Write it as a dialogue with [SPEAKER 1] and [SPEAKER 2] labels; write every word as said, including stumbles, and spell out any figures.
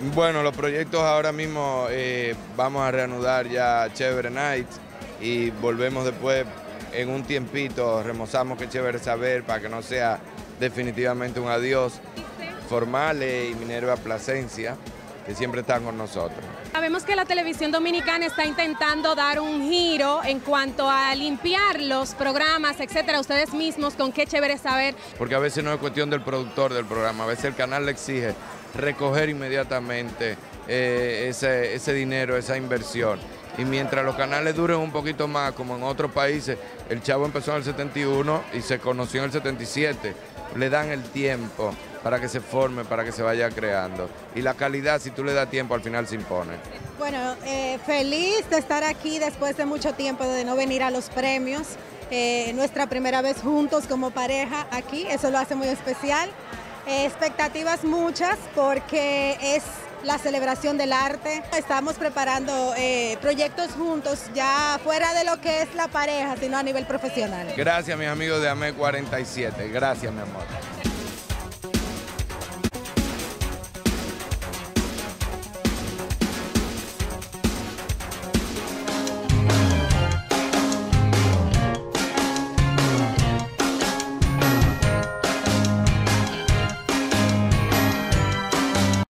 [SPEAKER 1] Bueno, los proyectos ahora mismo eh, vamos a reanudar ya Chévere Nights y volvemos después en un tiempito, remozamos que Chévere Saber para que no sea definitivamente un adiós. Formales y Minerva Plasencia, que siempre están con nosotros.
[SPEAKER 2] Sabemos que la televisión dominicana está intentando dar un giro en cuanto a limpiar los programas, etcétera, ustedes mismos, con Qué Chévere Saber.
[SPEAKER 1] Porque a veces no es cuestión del productor del programa, a veces el canal le exige recoger inmediatamente eh, ese, ese dinero, esa inversión. Y mientras los canales duren un poquito más, como en otros países, el Chavo empezó en el setenta y uno y se conoció en el setenta y siete, le dan el tiempo para que se forme, para que se vaya creando. Y la calidad, si tú le das tiempo, al final se impone.
[SPEAKER 3] Bueno, eh, feliz de estar aquí después de mucho tiempo de no venir a los premios. Eh, nuestra primera vez juntos como pareja aquí, eso lo hace muy especial. Eh, expectativas muchas porque es la celebración del arte. Estamos preparando eh, proyectos juntos, ya fuera de lo que es la pareja, sino a nivel profesional.
[SPEAKER 1] Gracias, mis amigos de A M E cuarenta y siete. Gracias, mi amor.